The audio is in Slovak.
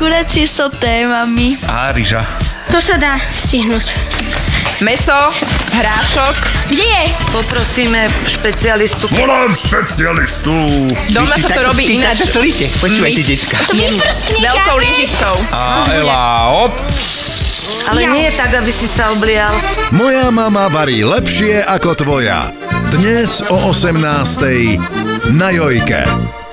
kuracie soté, mami. A ryža. To sa dá stihnúť. Meso, hrášok. Kde je? Poprosíme špecialistu. Volám špecialistu. Doma sa to robí ináč. Počúvajte, decka. Veľkou lyžičkou. A Ela, op. Ale nie tak, aby si sa oblial. Moja mama varí lepšie ako tvoja. Dnes o 18:00 na Jojke.